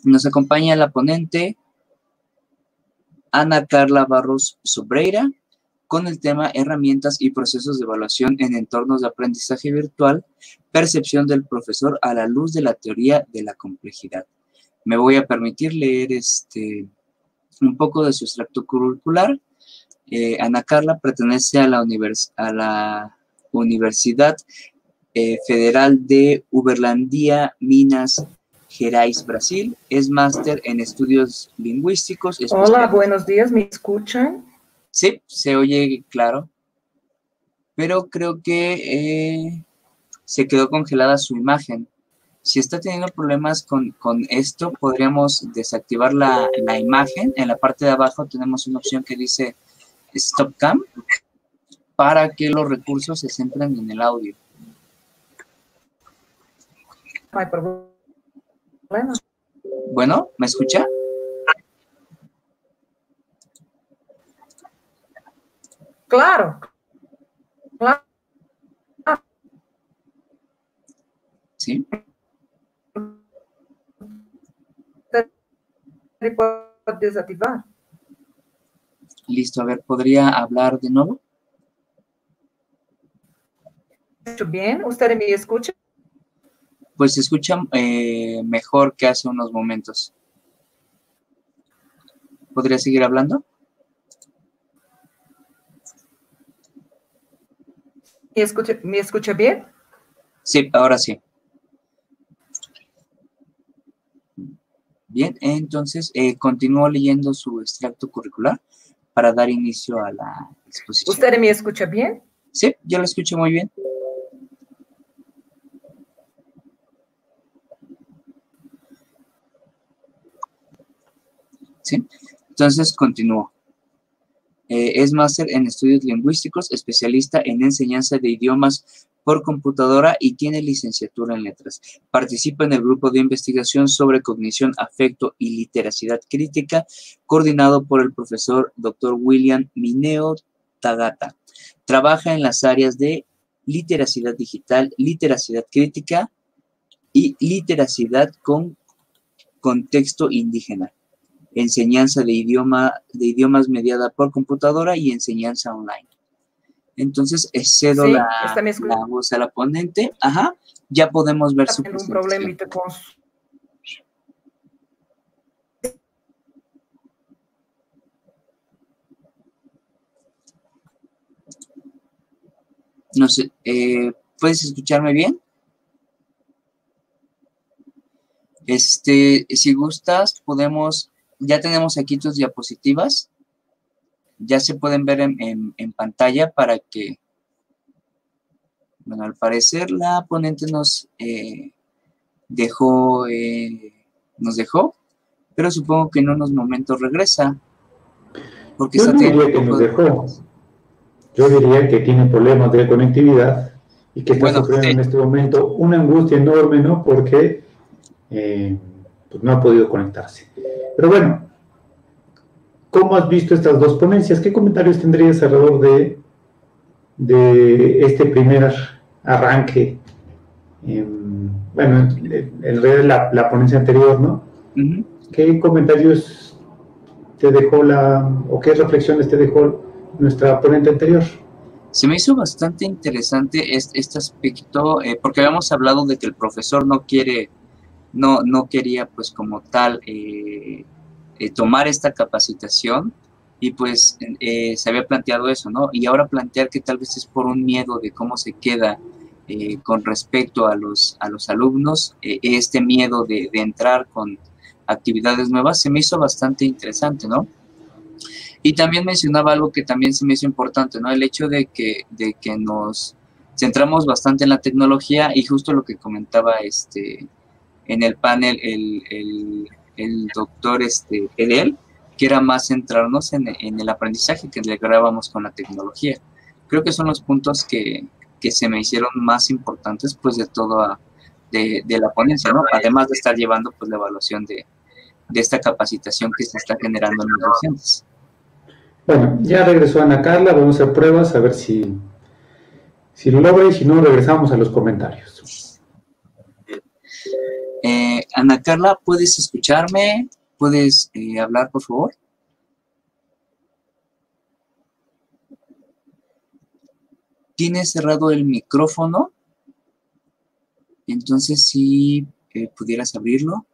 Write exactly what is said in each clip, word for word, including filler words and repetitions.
Nos acompaña la ponente Ana Carla Barros Sobreira con el tema Herramientas y procesos de evaluación en entornos de aprendizaje virtual, percepción del profesor a la luz de la teoría de la complejidad. Me voy a permitir leer este, un poco de su extracto curricular. Eh, Ana Carla pertenece a la, univers a la Universidad eh, Federal de Uberlândia, Minas Gerais, Brasil. Es máster en estudios lingüísticos. Hola, buenos días, ¿me escuchan? Sí, se oye claro, pero creo que eh, se quedó congelada su imagen. Si está teniendo problemas con, con esto, podríamos desactivar la, la imagen. En la parte de abajo tenemos una opción que dice Stop Cam para que los recursos se centren en el audio. No hay problema. Bueno, ¿me escucha? Claro. Claro. ¿Sí? Puedo desactivar. Listo, a ver, ¿podría hablar de nuevo? Bien, ¿usted me escucha? Pues se escucha eh, mejor que hace unos momentos. ¿Podría seguir hablando? ¿Me escucha, ¿me escucha bien? Sí, ahora sí. Bien, entonces eh, continúo leyendo su extracto curricular para dar inicio a la exposición. ¿Usted me escucha bien? Sí, yo lo escucho muy bien. ¿Sí? Entonces continúo. Eh, es máster en estudios lingüísticos, especialista en enseñanza de idiomas por computadora y tiene licenciatura en letras. Participa en el grupo de investigación sobre cognición, afecto y literacidad crítica, coordinado por el profesor doctor William Mineo Tagata. Trabaja en las áreas de literacidad digital, literacidad crítica y literacidad con contexto indígena. Enseñanza de, idioma, de idiomas mediada por computadora y enseñanza online. Entonces, cedo sí, la, la voz a la ponente. Ajá, ya podemos ver su un problemita con su... No sé, eh, ¿puedes escucharme bien? Este, si gustas, podemos, ya tenemos aquí tus diapositivas. Ya se pueden ver en, en, en pantalla para que, bueno, al parecer la ponente nos eh, dejó, eh, nos dejó, pero supongo que en unos momentos regresa. Porque Yo no diría que nos dejó. Yo diría que tiene problemas de conectividad y que está bueno, sufriendo sí. en este momento una angustia enorme, ¿no? Porque eh, pues no ha podido conectarse. Pero bueno, ¿cómo has visto estas dos ponencias? ¿Qué comentarios tendrías alrededor de, de este primer arranque? Eh, bueno, en realidad la, la ponencia anterior, ¿no? Uh-huh. ¿Qué comentarios te dejó la, o qué reflexiones te dejó nuestra ponente anterior? Se me hizo bastante interesante este, este aspecto, eh, porque habíamos hablado de que el profesor no quiere, no, no quería pues como tal eh, eh, tomar esta capacitación y pues eh, se había planteado eso, ¿no? Y ahora plantear que tal vez es por un miedo de cómo se queda eh, con respecto a los, a los alumnos, eh, este miedo de, de entrar con actividades nuevas, se me hizo bastante interesante, ¿no? Y también mencionaba algo que también se me hizo importante, ¿no? El hecho de que, de que nos centramos bastante en la tecnología y justo lo que comentaba este, en el panel el, el, el doctor este, Edel, que era más centrarnos en, en el aprendizaje que le grabamos con la tecnología. Creo que son los puntos que, que se me hicieron más importantes pues de toda de, de la ponencia, ¿no? Además de estar llevando pues la evaluación de, de esta capacitación que se está generando en los docentes. Bueno, ya regresó Ana Carla, vamos a hacer pruebas a ver si, si lo logra y si no regresamos a los comentarios. Eh, Ana Carla, ¿puedes escucharme? ¿Puedes eh, hablar, por favor? Tienes cerrado el micrófono, entonces si eh, pudieras abrirlo.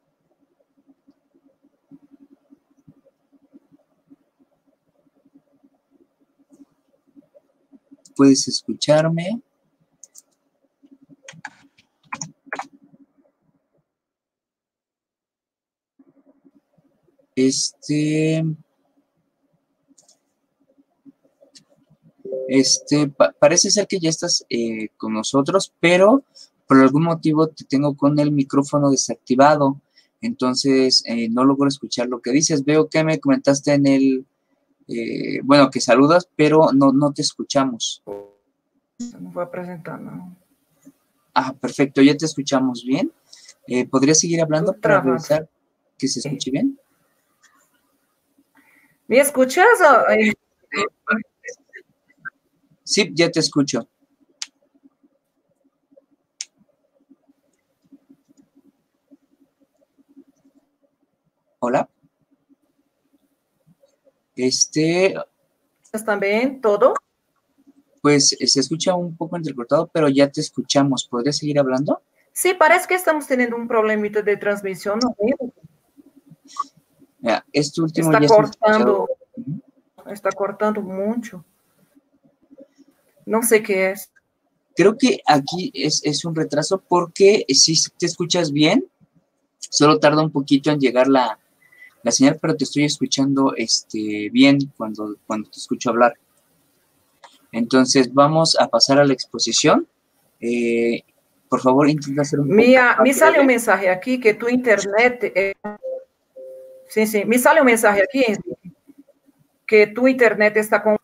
¿Puedes escucharme? Este... Este, pa parece ser que ya estás eh, con nosotros, pero por algún motivo te tengo con el micrófono desactivado, entonces eh, no logro escuchar lo que dices. Veo que me comentaste en el, eh, bueno, que saludas, pero no, no te escuchamos. No voy a presentar, no. Ah, perfecto, ya te escuchamos bien. Eh, ¿Podrías seguir hablando para revisar que se escuche bien? ¿Me escuchas? Sí, ya te escucho. Hola. Este... ¿También todo? Pues se escucha un poco entrecortado, pero ya te escuchamos. ¿Podrías seguir hablando? Sí, parece que estamos teniendo un problemita de transmisión. ¿No? Ya, este último está ya cortando, está cortando mucho. No sé qué es. Creo que aquí es, es un retraso porque si te escuchas bien, solo tarda un poquito en llegar la, la señal, pero te estoy escuchando este, bien cuando, cuando te escucho hablar. Entonces vamos a pasar a la exposición. Eh, por favor, intenta hacer un me, poco me sale un mensaje aquí que tu internet... Eh, sí, sí, me sale un mensaje aquí que tu internet está con...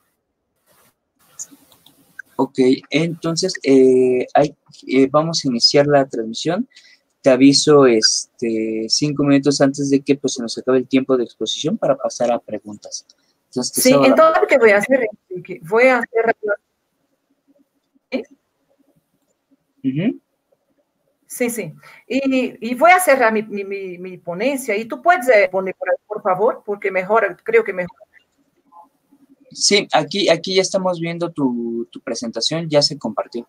Ok, entonces eh, hay, eh, vamos a iniciar la transmisión. Te aviso este, cinco minutos antes de que pues, se nos acabe el tiempo de exposición para pasar a preguntas. Entonces, sí, entonces, ¿qué voy a hacer? Voy a hacer... ¿Sí? Uh-huh. Sí, sí. Y, y voy a cerrar mi, mi, mi ponencia. Y tú puedes poner, por favor, porque mejor, creo que mejor. Sí, aquí, aquí ya estamos viendo tu, tu presentación, ya se compartió.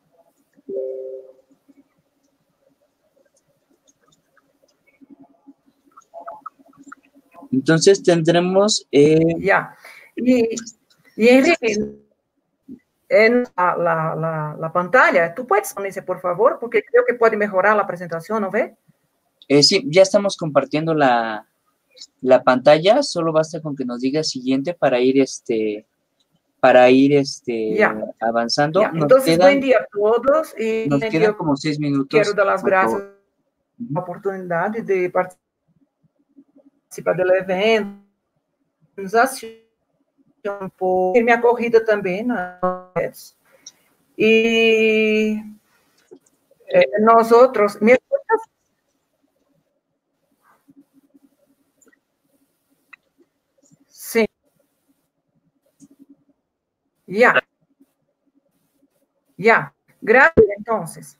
Entonces tendremos... Eh... Ya. Y, y Enrique, en la, la, la, la pantalla, tú puedes ponerse, por favor, porque creo que puede mejorar la presentación, ¿no ve? Eh, sí, ya estamos compartiendo la, la pantalla, solo basta con que nos diga siguiente para ir este... para ir este, ya. avanzando. Ya. Nos Entonces, quedan, buen día a todos. Y nos quedan como seis minutos. Quiero dar las gracias por la oportunidad de participar del evento. Por minha corrida também. E eh, nós outros... ¿Me escuchas? Sí. Ya. Ya. Gracias, entonces.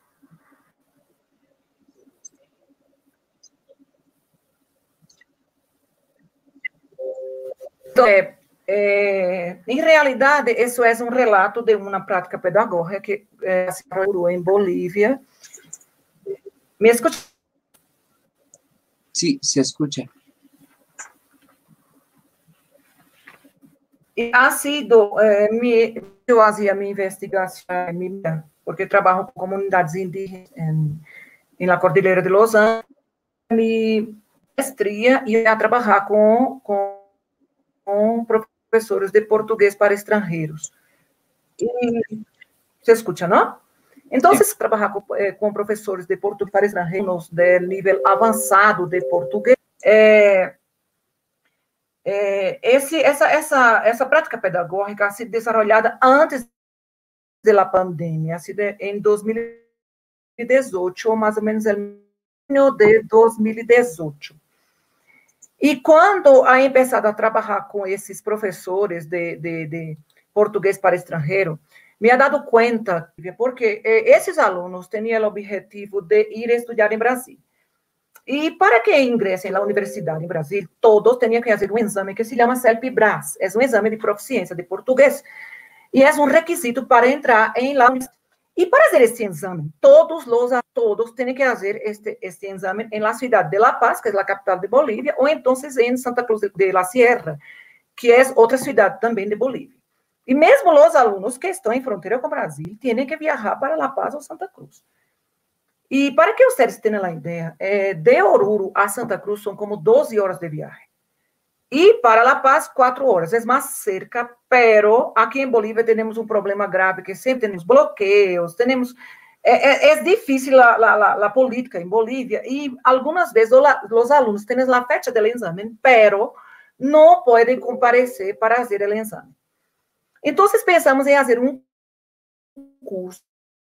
Então, é, é, em realidade, isso é um relato de uma prática pedagógica que é, se desarrollou em Bolívia. ¿Me escucha? Sí, se escucha. E ha sido, eh, mi, eu fazia minha investigação, porque trabalho com comunidades indígenas em, em la Cordilheira de Los Andes, minha maestria ia trabalhar com, com, com professores de português para estrangeiros. E, você escuta, não? Então, se trabalhar com, eh, com professores de português para estrangeiros de nível avançado de português, é, É, esse, essa, essa, essa prática pedagógica ha sido desarrollada antes da pandemia, ha sido em dois mil e dezoito, ou mais ou menos no ano de dois mil e dezoito. E quando ha começado a trabalhar com esses professores de, de, de português para estrangeiro, me ha dado cuenta, porque eh, esses alunos tinham o objetivo de ir estudar em Brasil. E para que ingressem na universidade em Brasil, todos tinham que fazer um exame que se chama CELPE-BRAS. É um exame de proficiência de português. E é um requisito para entrar em la universidade. E para fazer este exame, todos os todos têm que fazer este, este exame em la cidade de La Paz, que é a capital de Bolívia, ou então em Santa Cruz de la Sierra, que é outra cidade também de Bolívia. E mesmo os alunos que estão em fronteira com o Brasil têm que viajar para La Paz ou Santa Cruz. E para que vocês tenham a ideia, eh, de Oruro a Santa Cruz são como doze horas de viagem. E para La Paz, quatro horas. É mais cerca, pero aqui em Bolívia temos um problema grave, que sempre temos bloqueios, temos... É, é, é difícil a, a, a política em Bolívia, e algumas vezes os alunos têm a fecha do exame, pero não podem comparecer para fazer o exame. Então, pensamos em fazer um curso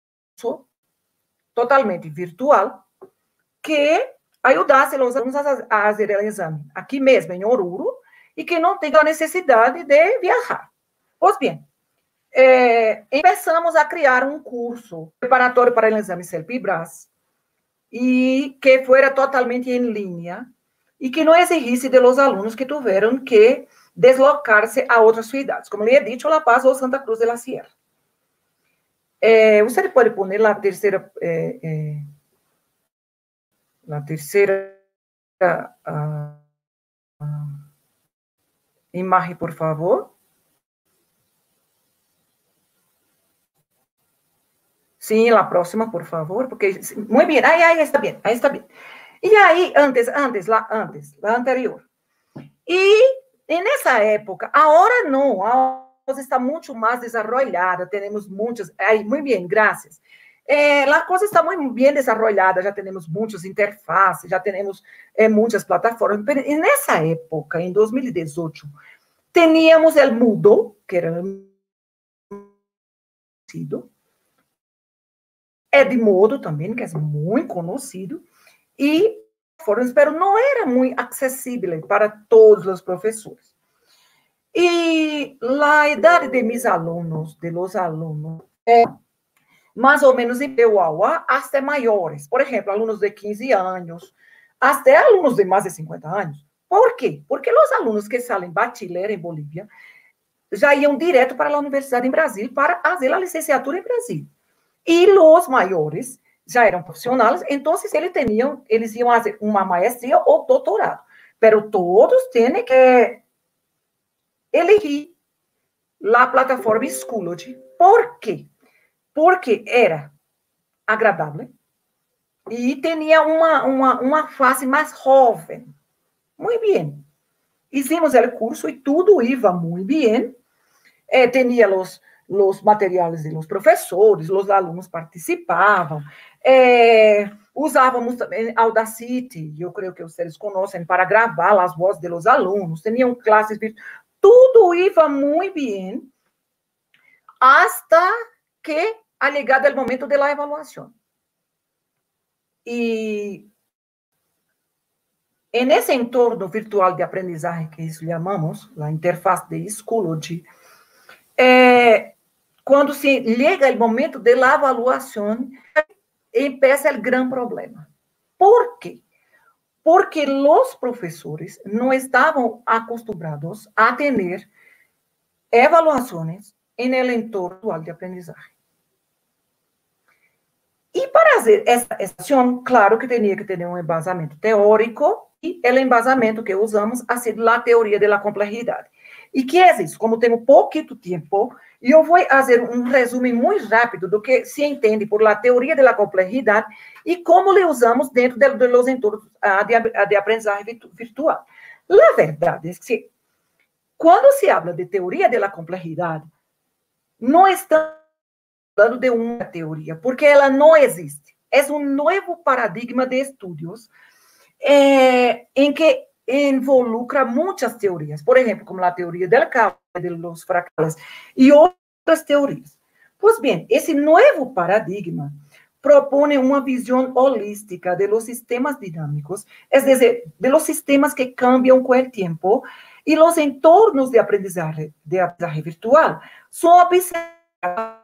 totalmente virtual que ajudasse os alunos a fazer o exame aqui mesmo, em Oruro, e que não tenham a necessidade de viajar. Pois bem, eh, começamos a criar um curso preparatório para o exame CELPE-BRAS, e que fuera totalmente em linha, e que não exigisse de los alunos que tiveram que deslocar-se a outras cidades, como lhe he dicho, La Paz ou Santa Cruz de la Sierra. Eh, você pode pôr a terceira, eh, eh, a terceira a, a imagem, por favor. Sim, a próxima, por favor, porque muito bem, aí, aí está bem, aí está bem. E aí, antes, antes, lá, antes, lá anterior. E E nessa época, agora não, a está muito mais desenvolvida, temos muitas, aí, muito bem, graças. É, a coisa está muito bem desenvolvida, já temos muitas interfaces, já temos é, muitas plataformas. E nessa época, em dois mil e dezoito, tínhamos o Moodle, que era conhecido, Edmodo também, que é muito conhecido, e pero não era muito acessível para todos os professores. E a idade de meus alunos, de los alunos, é mais ou menos de Peuauá até maiores. Por exemplo, alunos de quinze anos, até alunos de mais de cinquenta anos. Por quê? Porque os alunos que saem bachiller em Bolívia já iam direto para a universidade em Brasil para fazer a licenciatura em Brasil. E os maiores já eram profissionais, então eles tinham, eles iam fazer uma maestria ou doutorado. Pero todos têm que elegir a plataforma Schoology. Por quê? Porque era agradável e tinha uma, uma, uma fase mais jovem. Muito bem. Hicimos o curso e tudo ia muito bem. Eh, tinha os os materiais de los professores, os alunos participavam, é, usávamos também Audacity, eu creio que vocês conhecem, para gravar as vozes de los alunos, tinham classes, tudo ia muito bem, hasta que ha llegado o momento de la evaluação. E nesse entorno virtual de aprendizagem, que isso chamamos, a interface de Schoology, é, quando se chega o momento da avaliação, empieza o grande problema. Por quê? Porque os professores não estavam acostumados a ter avaliações em el entorno de aprendizagem. E para fazer essa ação, claro que tinha que ter um embasamento teórico, e o embasamento que usamos ha sido a teoria da complexidade. E que é isso? Como temos pouquito tempo, eu vou fazer um resumo muito rápido do que se entende por la teoria da complexidade e como le usamos dentro de, de los entornos de, de aprendizagem virtual. A verdade é que, quando se habla de teoria da complexidade, não estamos falando de uma teoria, porque ela não existe. É um novo paradigma de estudos eh, em que involucra muitas teorias, por exemplo, como a teoria del caos, de los fractales, e outras teorias. Pois bem, esse novo paradigma propõe uma visão holística de los sistemas dinâmicos, é dizer, de los sistemas que cambiam com o tempo, e los entornos de aprendizagem, de aprendizagem virtual são observados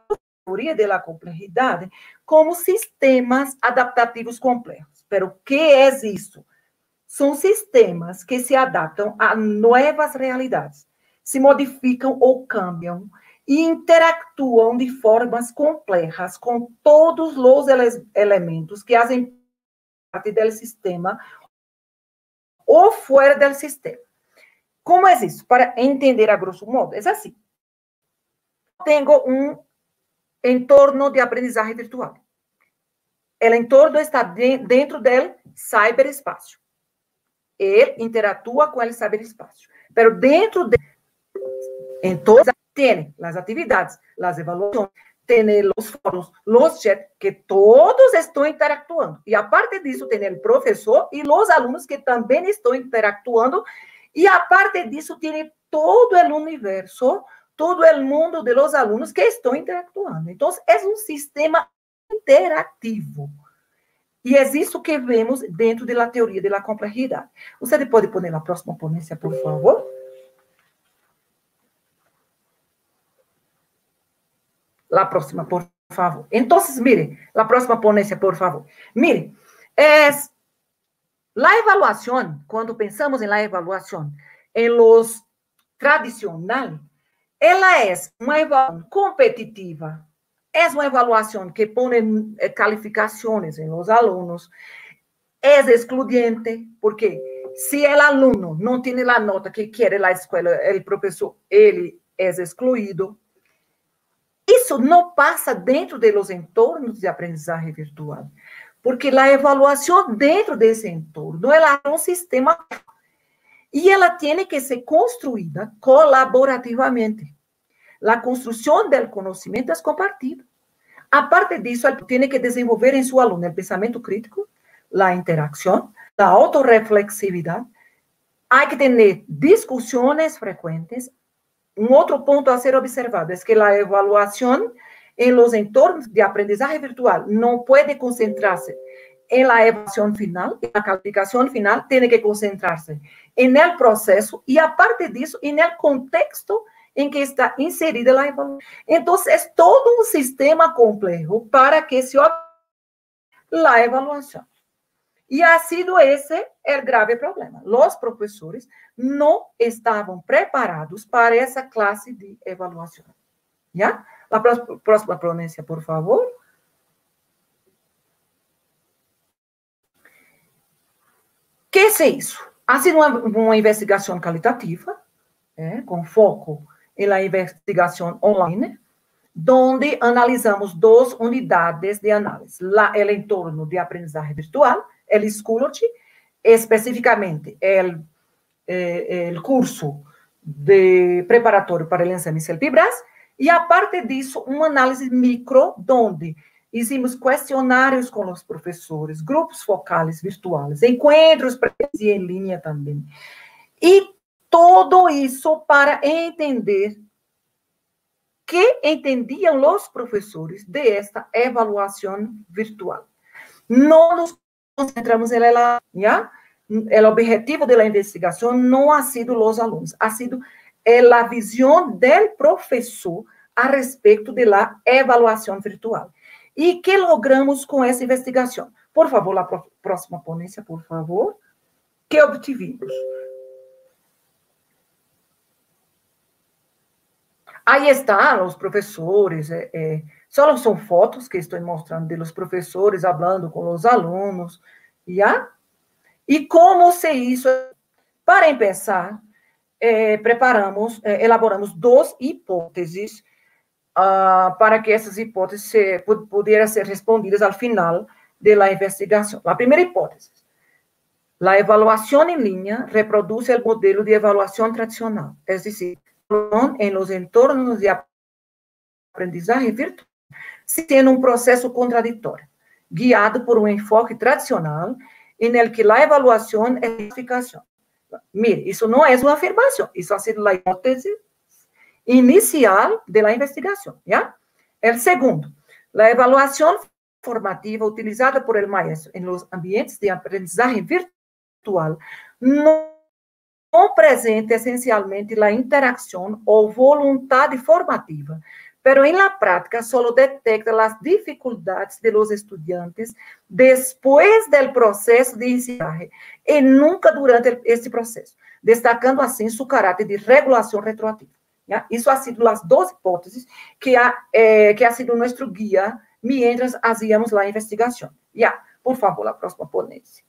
teoria da complexidade como sistemas adaptativos complexos. Pero o que é isso? São sistemas que se adaptam a novas realidades, se modificam ou cambiam e interactuam de formas complexas com todos os ele elementos que fazem parte do sistema ou fora do sistema. Como é isso? Para entender a grosso modo, é assim. Tenho um entorno de aprendizagem virtual. O entorno está de, dentro do cyberespaço. Ele interatua com o cyberespaço. Mas dentro do entorno, tem as atividades, as avaliações, tem os fóruns, os chats, que todos estão interactuando. E, a parte disso, tem o professor e os alunos que também estão interactuando. E, a parte disso, tem todo o universo, todo o mundo dos alunos que estão interactuando. Então, é um sistema interativo. E é isso que vemos dentro da teoria da complexidade. Você pode pôr na próxima ponência, por favor? La próxima, por favor. Então, mire, la próxima ponência, por favor. Mire, é, la evaluação, quando pensamos em la evaluação, em los tradicional, ela é uma avaliação competitiva, é uma avaliação que põe calificações em los alunos, é excludente, porque se o aluno não tem a nota que quer na escola, o professor, ele é excluído. Isso não passa dentro dos entornos de aprendizagem virtual, porque a avaliação dentro desse entorno, ela é um sistema e ela tem que ser construída colaborativamente. A construção do conhecimento é compartida. A parte disso, ele tem que desenvolver em seu aluno o pensamento crítico, a interação, a autorreflexividade. Há que ter discussões frequentes. Um outro ponto a ser observado é que a avaliação em los entornos de aprendizagem virtual não pode concentrar-se em la evaluação final, na calificação final, tem que concentrar-se en el processo e, a parte disso, en el contexto em que está inserida a evaluação. Então, é todo um sistema complexo para que se obtenha a evaluação. E ha sido esse o grave problema. Os professores não estavam preparados para essa classe de avaliação. Já? A próxima pronúncia, por favor. Que é isso? Ha sido uma, uma investigação qualitativa, é, com foco na investigação online, onde analisamos duas unidades de análise. Lá, o entorno de aprendizagem virtual, o Schoology, especificamente o eh, curso de preparatório para o ensino CELPE-BRAS, e, a parte disso, uma análise micro, onde hicimos questionários com os professores, grupos focais virtuais, encontros e em linha também. E tudo isso para entender que entendiam os professores desta avaliação virtual. Não nos concentramos en ela, ¿ya? O objetivo da investigação não ha sido os alunos, ha sido a visão do professor a respeito da avaliação virtual. E que logramos com essa investigação? Por favor, a próxima ponência, por favor. Que obtivemos? Aí estão os professores, é, é, só são fotos que estou mostrando de los professores falando com os alunos, já? E como se isso, para empezar, é, preparamos, é, elaboramos duas hipóteses uh, para que essas hipóteses se, pudessem ser respondidas ao final da investigação. A primeira hipótese, a avaliação em linha reproduz o modelo de avaliação tradicional, é decir, em los entornos de aprendizagem virtual, se tem um processo contraditório, guiado por um enfoque tradicional, em el que a avaliação é a classificação. Mire, isso não é uma afirmação, isso ha sido a hipótese inicial da investigação, ¿ya? El segundo, a avaliação formativa utilizada por el maestro em los ambientes de aprendizagem virtual não não apresenta essencialmente a interação ou vontade formativa pero en la práctica solo detecta las dificultades de los estudiantes después del proceso de ensinaje y nunca durante este proceso, destacando así su carácter de regulación retroactiva. ¿Ya? Eso ha sido las dos hipótesis que ha, eh, que ha sido nuestro guía mientras hacíamos la investigación. Ya, por favor, la próxima ponencia.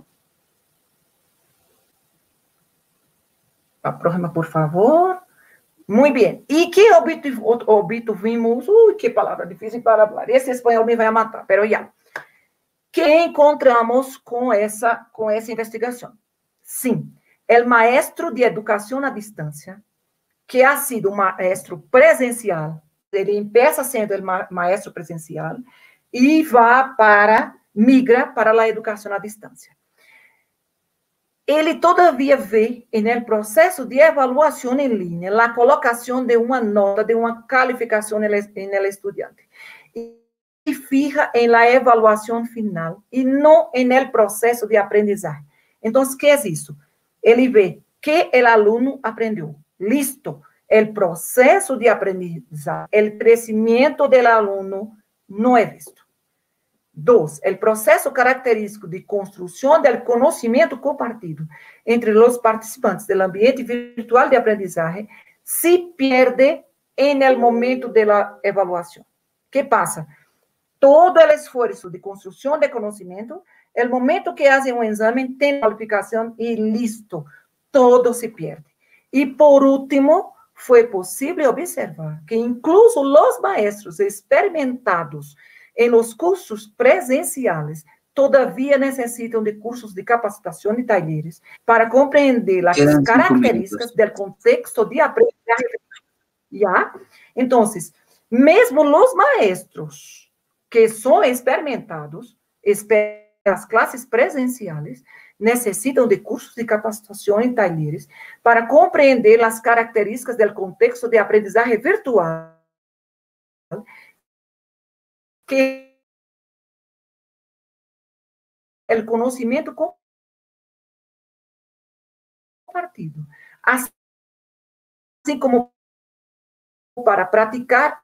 La próxima, por favor. Muy bien. ¿Y qué obtuvimos? Uy, qué palabra difícil para hablar. Ese español me va a matar, pero ya. ¿Qué encontramos con esa, con esa investigación? Sí, el maestro de educación a distancia, que ha sido un maestro presencial, ele empieza sendo el ma maestro presencial y va para, migra para la educación a distancia. Ele todavia vê, no processo de avaliação em linha, a colocação de uma nota, de uma calificação no estudante. E fija em la avaliação final, e não no processo de aprendizagem. Então, o que é isso? Ele vê que o aluno aprendeu. Listo. O processo de aprendizagem, o crescimento do aluno não é visto. Dos, el proceso característico de construcción del conocimiento compartido entre los participantes del ambiente virtual de aprendizaje se pierde en el momento de la evaluación. ¿Qué pasa? Todo el esfuerzo de construcción de conocimiento, el momento que hacen un examen, tienen calificación y listo, todo se pierde. Y por último, fue posible observar que incluso los maestros experimentados en los cursos presenciales, todavía necesitan de cursos de capacitación y talleres para comprender las características del contexto de aprendizaje. ¿Ya? Entonces, mesmo los maestros que son experimentados, las clases presenciales, necesitan de cursos de capacitación y talleres para comprender las características del contexto de aprendizaje virtual que el conocimiento compartido, así como para practicar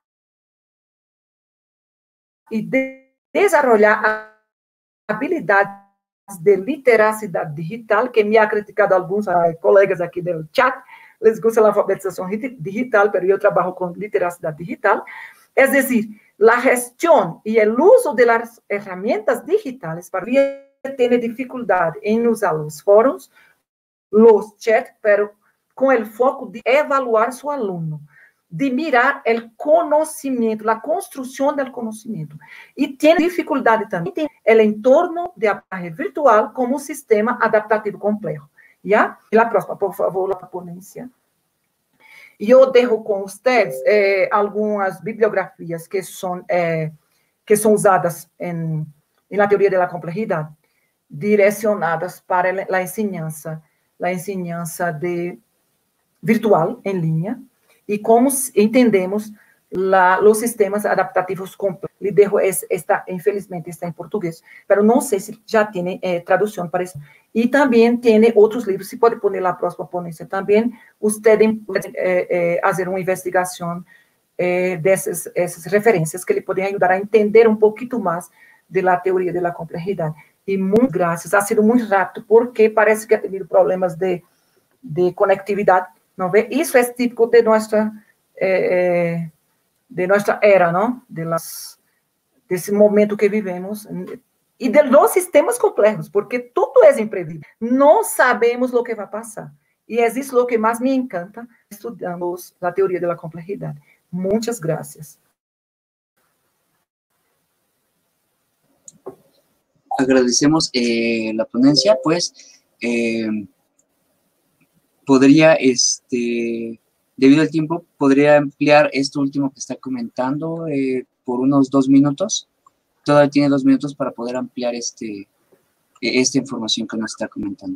y de desarrollar habilidades de literacidad digital, que me ha criticado algunos colegas aquí del chat, les gusta la alfabetización digital, pero yo trabajo con literacidad digital, es decir, la gestión y el uso de las herramientas digitales para tiene dificultad en usar los foros, los chats, pero con el foco de evaluar su alumno, de mirar el conocimiento, la construcción del conocimiento. Y tiene dificultad también el entorno de aprendizaje virtual como un sistema adaptativo complejo. ¿Ya? Y la próxima, por favor, la ponencia. Yo dejo con ustedes eh, algunas bibliografías que son, eh, que son usadas en, en la teoría de la complejidad, direccionadas para la enseñanza, la enseñanza de, virtual en línea, y cómo entendemos la, los sistemas adaptativos complejos. Le dejo es, esta, infelizmente está en portugués, pero no sé si ya tiene eh, traducción para eso. Y también tiene otros libros, si puede poner la próxima ponencia también, ustedes pueden eh, eh, hacer una investigación eh, de esas, esas referencias que le pueden ayudar a entender un poquito más de la teoría de la complejidad. Y muchas gracias, ha sido muy rápido porque parece que ha tenido problemas de, de conectividad, ¿no ve? Eso es típico de nuestra, eh, de nuestra era, ¿no? De las, de ese momento que vivimos y de los sistemas complejos, porque todo es imprevisible. No sabemos lo que va a pasar. Y es eso lo que más me encanta estudiando la teoría de la complejidad. Muchas gracias. Agradecemos eh, la ponencia, pues eh, podría, este, debido al tiempo, podría ampliar esto último que está comentando eh, por unos dos minutos. Todavía tiene dos minutos para poder ampliar este, esta información que nos está comentando.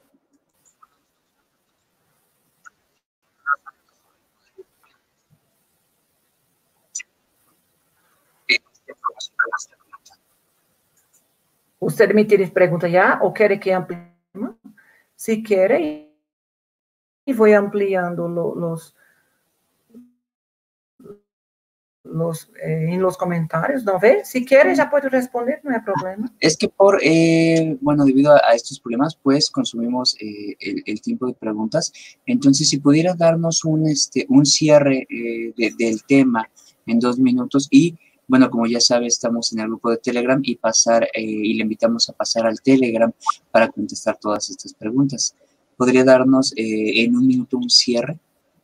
¿Usted me tiene pregunta ya o quiere que amplíe? Si quiere, y voy ampliando lo, los, los, eh, en los comentarios, ¿no ve? Si quiere, ya puedo responder, no hay problema. Es que por, eh, bueno, debido a, a estos problemas, pues, consumimos eh, el, el tiempo de preguntas. Entonces, si pudiera darnos un, este, un cierre eh, de, del tema en dos minutos y, bueno, como ya sabe, estamos en el grupo de Telegram y pasar, eh, y le invitamos a pasar al Telegram para contestar todas estas preguntas. ¿Podría darnos eh, en un minuto un cierre?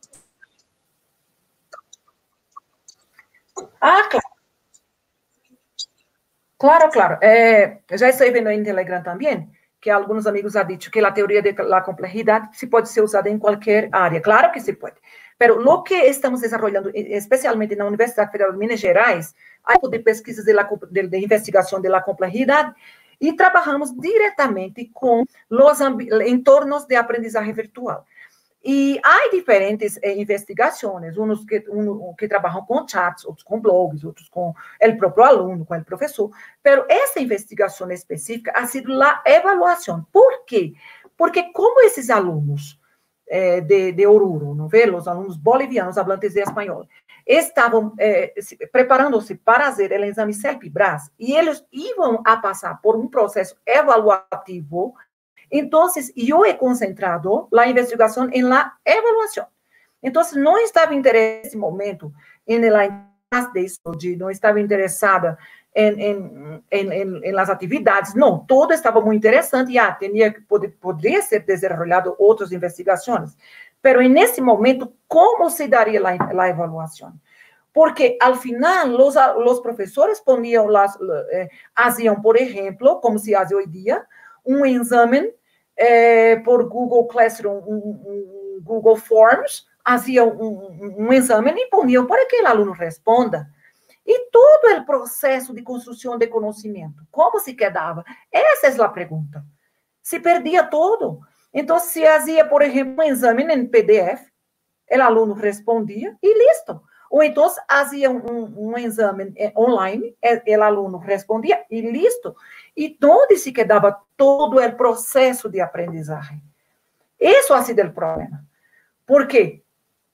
Ah, claro. Claro, claro. Eh, já estou vendo em Telegram também que alguns amigos han dicho que a teoria da complexidade se pode ser usada em qualquer área. Claro que se pode. Pero lo que estamos desarrollando, especialmente na Universidade Federal de Minas Gerais, há um grupo de pesquisas de, la, de, de investigação da complexidade e trabalhamos diretamente com os entornos de aprendizagem virtual. E há diferentes eh, investigações, uns que, um, que trabalham com chats, outros com blogs, outros com o próprio aluno, com o professor, mas essa investigação específica ha sido a avaliação. Por quê? Porque como esses alunos eh, de, de Oruro, não vê? Os alunos bolivianos hablantes de espanhol, estavam eh, preparando-se para fazer o exame CELPE-BRAS, e eles iam a passar por um processo avaliativo. Entonces, yo he concentrado la investigación en la evaluación. Entonces, no estaba interesada en ese momento en la de estudio, no estaba interesada en, en, en, en, en las actividades, no, todo estaba muy interesante, ya tenía, pod, podría ser desarrollado otras investigaciones, pero en ese momento, ¿cómo se daría la, la evaluación? Porque al final los, los profesores ponían las, eh, hacían, por ejemplo, como se hace hoy día, un examen Eh, por Google Classroom, um, um, Google Forms, fazia um, um, um exame e punham para que o aluno responda. E todo o processo de construção de conhecimento, como se quedava? Essa é a pergunta. Se perdia todo. Então, se fazia, por exemplo, um exame em P D F, o aluno respondia e listo. Ou então, fazia um, um exame online, o aluno respondia e listo. E onde se quedava todo o processo de aprendizagem? Isso ha sido o problema. Porque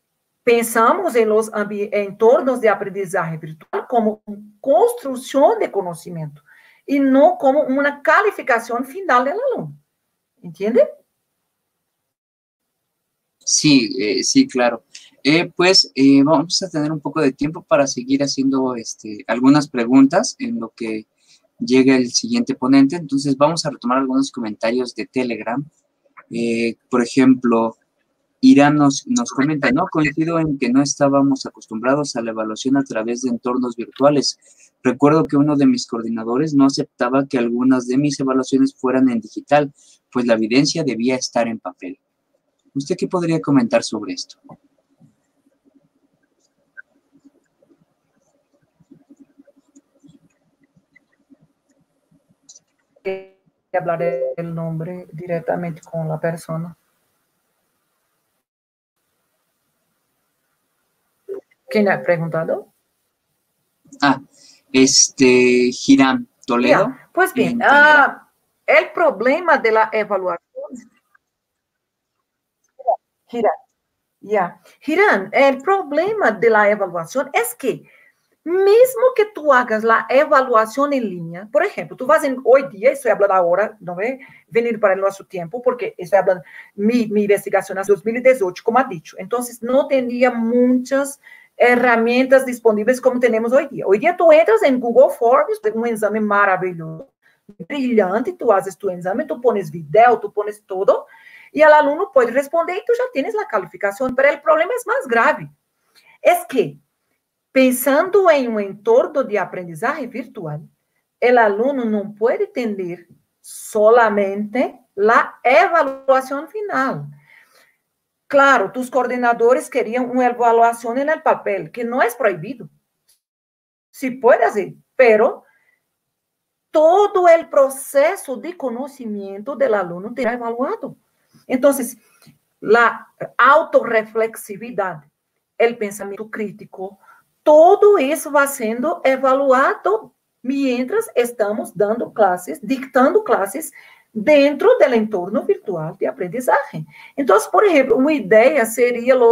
pensamos em los entornos de aprendizagem virtual como construção de conhecimento e não como uma calificação final do aluno. ¿Entiende? Sí, eh, sí, claro. Eh, pues eh, vamos a tener un poco de tiempo para seguir haciendo este, algunas preguntas en lo que llega el siguiente ponente. Entonces vamos a retomar algunos comentarios de Telegram. Eh, por ejemplo, Irán nos, nos comenta, ¿no? Coincido en que no estábamos acostumbrados a la evaluación a través de entornos virtuales. Recuerdo que uno de mis coordinadores no aceptaba que algunas de mis evaluaciones fueran en digital, pues la evidencia debía estar en papel. ¿Usted qué podría comentar sobre esto? Hablaré el nombre directamente con la persona. ¿Quién ha preguntado? Ah, este, Hiram Toledo. Yeah. Pues bien, uh, el problema de la evaluación. Hiram, yeah. Hiram, el problema de la evaluación es que mesmo que tu hagas la evaluación en línea, por ejemplo, tú vas en hoy día, estoy hablando ahora, ¿no ve? Venir para el nuestro tiempo, porque estoy hablando, mi, mi investigación es dos mil dieciocho, como ha dicho. Entonces, no tenía muchas herramientas disponibles como tenemos hoy día. Hoy día tú entras en Google Forms, un examen maravilloso, brillante, tú haces tu examen, tú pones video, tú pones todo, y el alumno puede responder y tú ya tienes la calificación. Pero el problema es más grave. Es que pensando em um entorno de aprendizagem virtual, o aluno não pode entender solamente a avaliação final. Claro, tus coordenadores queriam uma avaliação no papel, que não é proibido. Se pode fazer, pero todo o processo de conhecimento do aluno será evaluado. Então, a autorreflexividade, o pensamento crítico, todo isso vai sendo evaluado mientras estamos dando classes, dictando classes dentro do entorno virtual de aprendizagem. Então, por exemplo, uma ideia seria os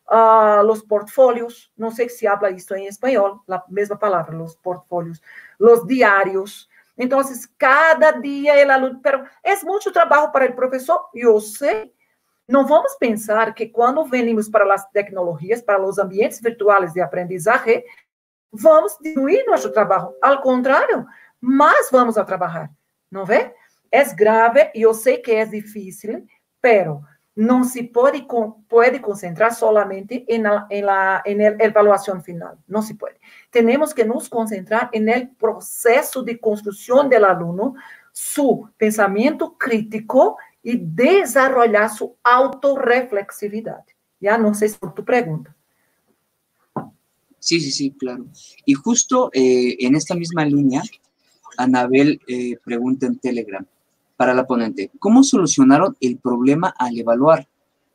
uh, los portfolios, no sé si habla esto en español, la misma palabra, los portfolios, los diarios. Entonces, cada día el alumno, pero es mucho trabajo para el profesor, yo sé. No vamos pensar que quando venimos para as tecnologias, para os ambientes virtuais de aprendizagem, vamos diminuir nosso trabalho. Ao contrário, mais vamos a trabalhar. Não vê? É grave, e eu sei que é difícil, pero não se pode, pode concentrar solamente em la, em la em a evaluação final. Não se pode. Temos que nos concentrar em el processo de construção do aluno, seu pensamento crítico e desarrollar sua autorreflexividade. Já não sei se por tu pergunta. Sí, sí, sí, claro. Y justo eh, en esta misma línea, Anabel eh, pregunta en Telegram para la ponente, ¿cómo solucionaron el problema al evaluar?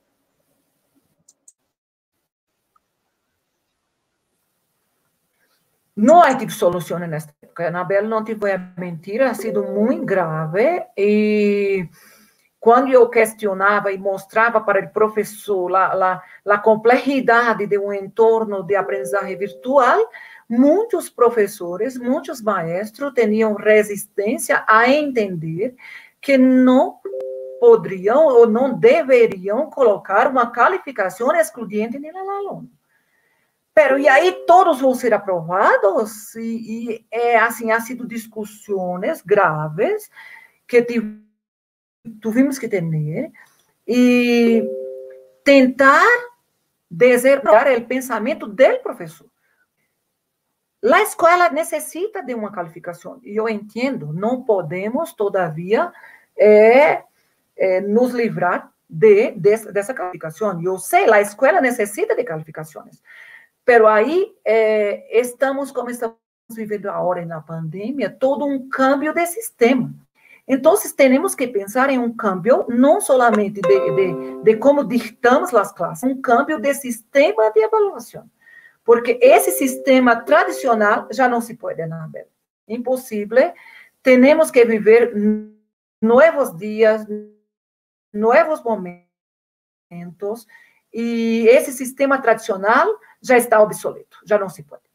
Não há tipo solução nesta época. Anabel, não te vou mentir, ha sido muito grave e quando eu questionava e mostrava para o professor a, a, a complexidade de um entorno de aprendizagem virtual, muitos professores, muitos maestros tinham resistência a entender que não poderiam ou não deveriam colocar uma qualificação excludente no aluno. Pero, e aí todos vão ser aprovados? E, e é assim, ha sido discussões graves que tivemos tuvimos que ter e tentar desarrollar o pensamento do professor. A escola necessita de uma qualificação, e eu entendo, não podemos, todavia, é, é, nos livrar de, de, dessa qualificação. Eu sei, a escola necessita de qualificações, pero aí é, estamos, como estamos vivendo agora na pandemia, todo um cambio de sistema. Então, temos que pensar em um cambio, não somente de, de, de como dictamos as classes, um cambio de sistema de avaliação. Porque esse sistema tradicional já não se pode, Anabel. Impossível. Temos que viver novos dias, novos momentos, e esse sistema tradicional já está obsoleto, já não se pode.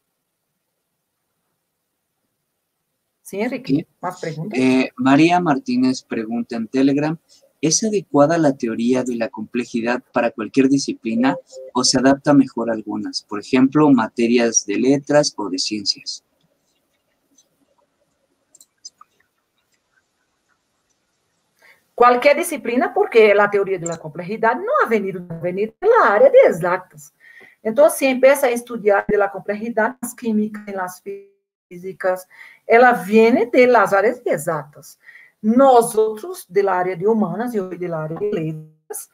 Sí, Enrique, ¿más preguntas? Eh, María Martínez pregunta en Telegram, ¿es adecuada la teoría de la complejidad para cualquier disciplina o se adapta mejor a algunas? Por ejemplo, materias de letras o de ciencias. Cualquier disciplina, porque la teoría de la complejidad no ha venido, ha venido de la área de exatas. Entonces, si empieza a estudiar de la complejidad, las químicas, las físicas, ela vem de las áreas exatas. Nós outros, da área de humanas e hoje da área de letras,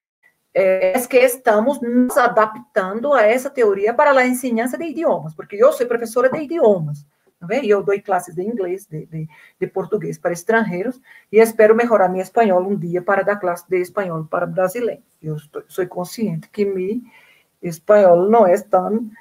é, é que estamos nos adaptando a essa teoria para a ensinança de idiomas, porque eu sou professora de idiomas, e eu dou classes de inglês, de, de, de português para estrangeiros, e espero melhorar meu espanhol um dia para dar classe de espanhol para brasileiros. Eu estou, sou consciente que meu espanhol não é tão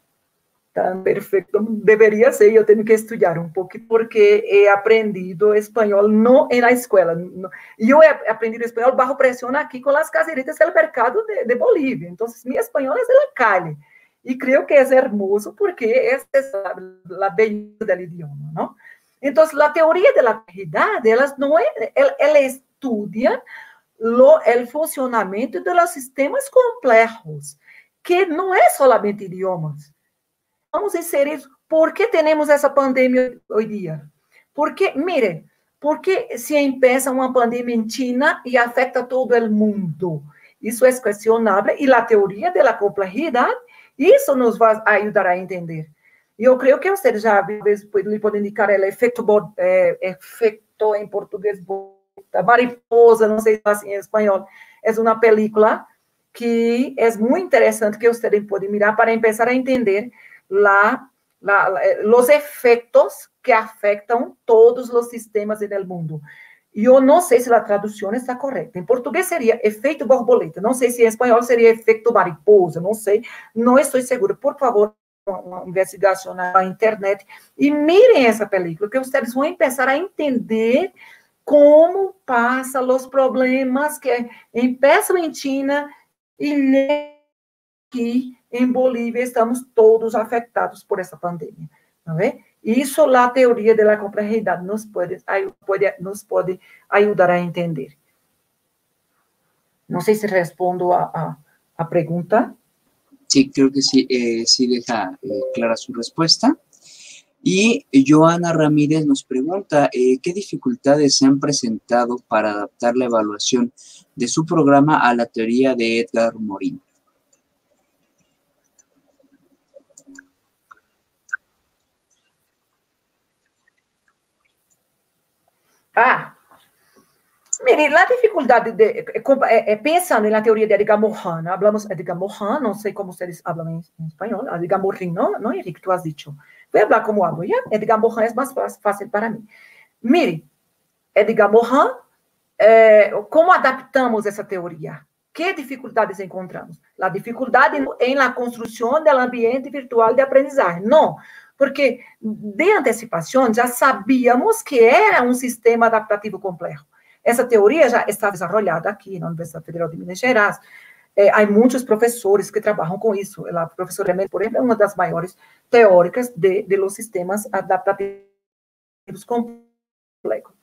tan perfecto, deveria ser, eu tenho que estudar um pouco, porque he aprendido espanhol não na escola. E eu he aprendido espanhol bajo pressão aqui com as caseritas do mercado de, de Bolívia. Então, meu espanhol é de la calle. E creio que é hermoso, porque essa é a beleza do idioma, não? Então, a teoria da complexidade, ela não é, ela, ela estuda lo, o funcionamento dos sistemas complexos, que não é solamente idiomas. Vamos inserir, por que temos essa pandemia hoje dia? Porque, mire, porque se empieza uma pandemia em China e afeta todo o mundo? Isso é questionável, e a teoria da complexidade, isso nos vai ajudar a entender. E eu creio que vocês já, às vezes, podem indicar o efeito, é, efeito em português, da mariposa, não sei se assim em espanhol, é uma película que é muito interessante, que vocês podem mirar para começar a entender La, la, la, los efectos que afectam todos os sistemas no mundo. E eu não sei se a tradução está correta. Em português seria efeito borboleta. Não sei se em espanhol seria efeito mariposa. Não sei. Não estou segura. Por favor, uma investigação na internet e mirem essa película, que vocês vão começar a entender como passam os problemas que começam em China e aqui em Bolívia estamos todos afetados por essa pandemia, não é? Isso a teoria da complexidade nos pode, pode, nos pode ajudar a entender. Não sei se respondo a, a, a pregunta. Sí, creo que sí, eh, sí deja eh, clara su respuesta. Y Joana Ramírez nos pregunta, eh, ¿qué dificultades se han presentado para adaptar la evaluación de su programa a la teoría de Edgar Morin? Ah, mire, la dificuldade de, é, é, pensando na teoria de Edgar Morin, hablamos de Edgar Morin, não sei como vocês falam em, em espanhol, Edgar Morin, não, não, Henrique, tu has dicho. Vou falar como hablo, ¿ya? Edgar Morin é mais fácil para mim. Mire, Edgar Morin, é, como adaptamos essa teoria? Que dificuldades encontramos? A dificuldade em la construção do ambiente virtual de aprendizagem. Não, porque de antecipação já sabíamos que era um sistema adaptativo complexo. Essa teoria já está desenvolvida aqui na Universidade Federal de Minas Gerais. É, há muitos professores que trabalham com isso. A professora Emily, por exemplo, é uma das maiores teóricas de, de los sistemas adaptativos complexos.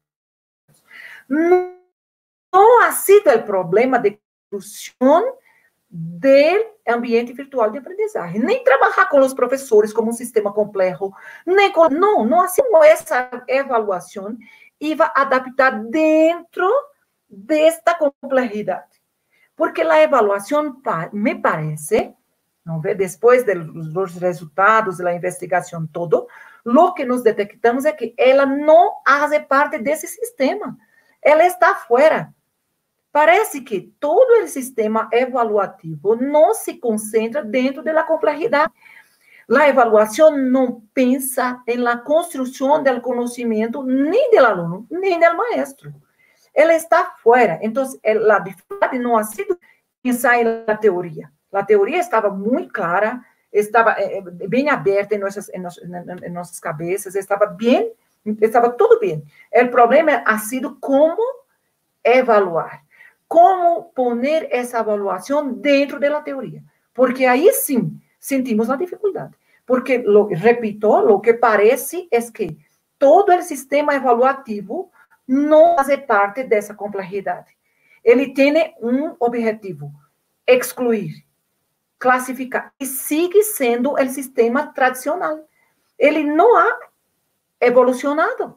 Não, não ha sido o problema de construção do ambiente virtual de aprendizagem, nem trabalhar com os professores como um sistema complexo, nem com, não, não assim essa avaliação iba a adaptar dentro desta complexidade. Porque a avaliação, me parece, não vê, depois dos resultados da investigação todo, o que nos detectamos é que ela não faz parte desse sistema. Ela está fora. Parece que todo o sistema evaluativo não se concentra dentro da complexidade. A avaliação não pensa em la construção do conhecimento nem do aluno, nem do maestro. Ela está fora. Então, a dificuldade não ha sido pensar na teoria. A teoria estava muito clara, estava bem aberta em nossas, em nossas, em nossas cabeças, estava bem, estava tudo bem. O problema ha sido como evaluar. Como poner essa avaliação dentro da teoria. Porque aí sim sentimos a dificuldade. Porque, lo, repito, o que parece é que todo o sistema evaluativo não faz parte dessa complexidade. Ele tem um objetivo, excluir, classificar, e sigue sendo o sistema tradicional. Ele não ha evolucionado.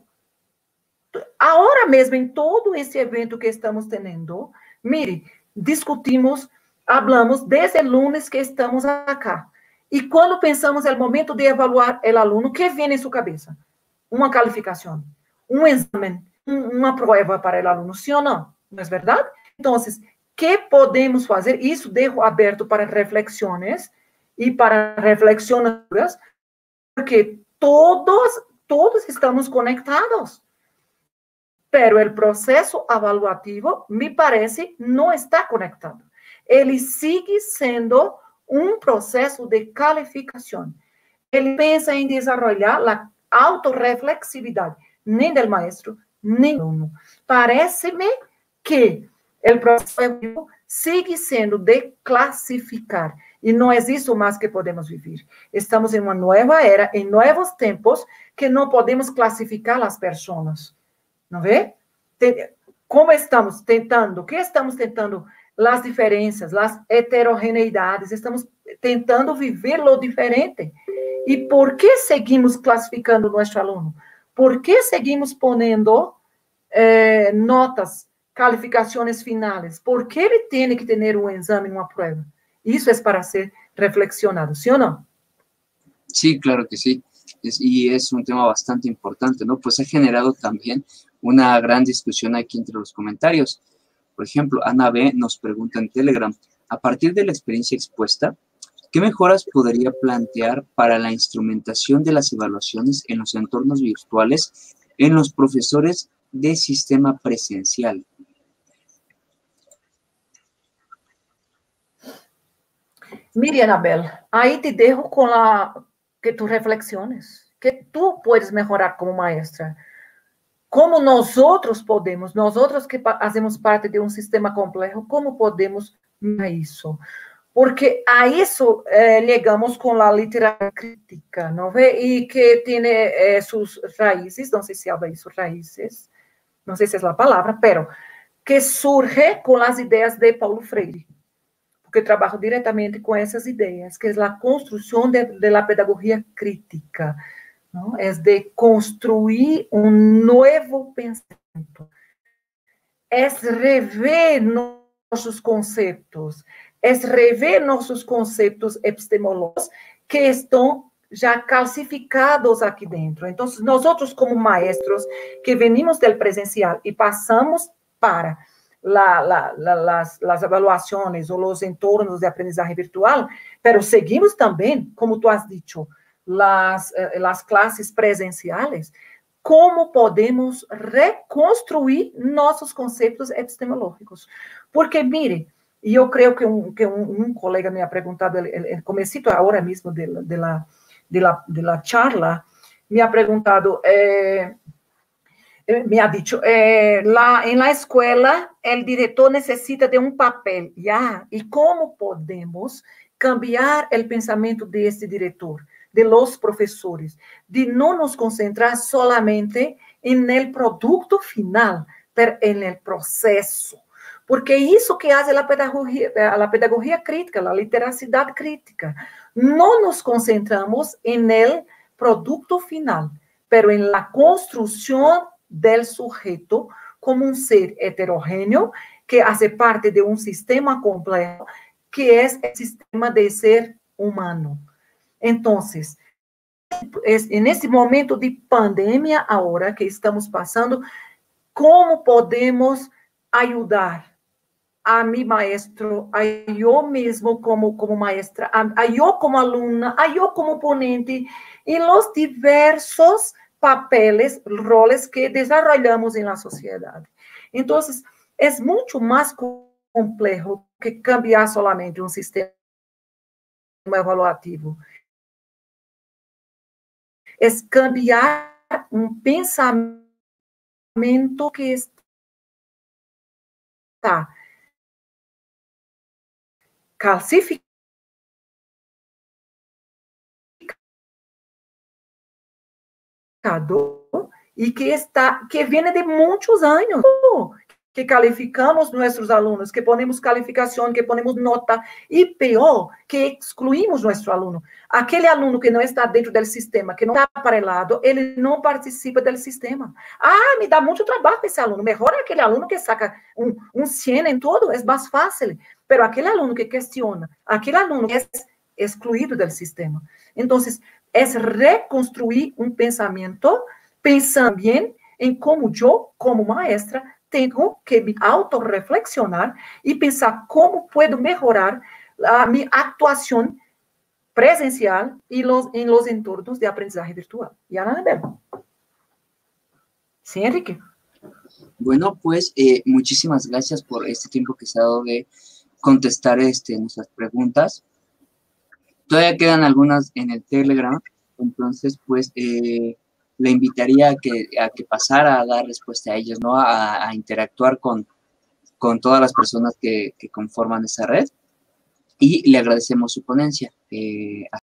Agora mesmo, em todo esse evento que estamos tendo, mire, discutimos, hablamos desde o lunes que estamos acá. E quando pensamos no momento de evaluar o aluno, o que vem em sua cabeça? Uma qualificação, um exame, um, uma prova para o aluno, sim ou não? Não é verdade? Então, o que podemos fazer? Isso deixo aberto para reflexões e para reflexões, porque todos, todos estamos conectados. Pero o processo avaliativo, me parece, não está conectado. Ele sigue sendo um processo de qualificação. Ele pensa em desenvolver a autorreflexividade, nem do maestro, nem do aluno. Parece-me que o processo sigue sendo de classificar, e não existe mais que podemos viver. Estamos em uma nova era, em novos tempos, que não podemos classificar as pessoas. Não vê? Como estamos tentando, o que estamos tentando? As diferenças, as heterogeneidades, estamos tentando viver o diferente. E por que seguimos classificando nosso aluno? Por que seguimos ponendo eh, notas, calificações finais? Por que ele tem que ter um exame, uma prova? Isso é para ser reflexionado, ¿sí o no? Sí, claro que sí. Es, y es un tema bastante importante, ¿no? Pues ha generado también una gran discusión aquí entre los comentarios. Por ejemplo, Ana B. nos pregunta en Telegram, a partir de la experiencia expuesta, ¿qué mejoras podría plantear para la instrumentación de las evaluaciones en los entornos virtuales en los profesores de sistema presencial? Mire, Anabel, aí te dejo com a, que tu reflexiones, que tu puedes mejorar como maestra. Como nós outros podemos, nós outros que fazemos parte de um sistema complexo, como podemos isso? porque a isso eh, chegamos com a literatura crítica, não vê? E que tem eh, suas raízes, não sei se habla isso, raízes, não sei se é a palavra, pero que surge com as ideias de Paulo Freire, porque trabalho diretamente com essas ideias, que é a construção de, de la pedagogia crítica, não? É de construir um novo pensamento, é rever nossos conceitos, é rever nossos conceitos epistemológicos que estão já calcificados aqui dentro. Então, nós outros como maestros que venimos do presencial e passamos para la, la, la, las, las evaluações ou os entornos de aprendizagem virtual, pero seguimos também, como tu has dicho, las, las classes presenciales, como podemos reconstruir nossos conceitos epistemológicos. Porque, mire, e eu creio que um, que um, um colega me ha perguntado, el comecito agora mesmo de, de, la, de, la, de la charla, me ha perguntado, eh, me ha dicho, eh, lá em la escola, o diretor necessita de um papel, ¿ya? E como podemos cambiar o pensamento desse diretor, de los professores, de não nos concentrar solamente en el produto final, pero en el processo. Porque isso que faz a pedagogia, a pedagogia crítica, a literacidade crítica. Não nos concentramos en el produto final, pero en la construção del sujeto como um ser heterogêneo que hace parte de um sistema complejo, que é o sistema de ser humano. Então, nesse momento de pandemia agora que estamos passando, como podemos ajudar a mi maestro, a eu mesmo como, como maestra, a, a eu como aluna, a eu como ponente, em los diversos papeles, roles que desarrollamos na sociedade. Então, é muito mais complexo que cambiar solamente um sistema evaluativo. É cambiar um pensamento que está calcificado e que está que vem de muitos anos, que calificamos nossos alunos, que ponemos calificação, que ponemos nota, e pior, que excluímos nosso aluno. Aquele aluno que não está dentro do sistema, que não está aparelhado, ele não participa do sistema. Ah, me dá muito trabalho esse aluno. Melhor é aquele aluno que saca um, um cem em todo, é mais fácil. Mas aquele aluno que questiona, aquele aluno que é excluído do sistema. Então, é reconstruir um pensamento, pensando bem em como eu, como maestra, tenho que me autorreflexionar e pensar como puedo melhorar a minha atuação presencial e los, em los entornos de aprendizagem virtual. ¿Y Anabel? ¿Sí, Enrique? Bueno, pues eh, muchísimas gracias por este tiempo que se ha dado de contestar este, nuestras preguntas. Todavía quedan algunas en el Telegram, entonces pues eh, le invitaría a que, a que pasara a dar respuesta a ellos, ¿no? A, a interactuar con, con todas las personas que, que conforman esa red. Y le agradecemos su ponencia. Eh,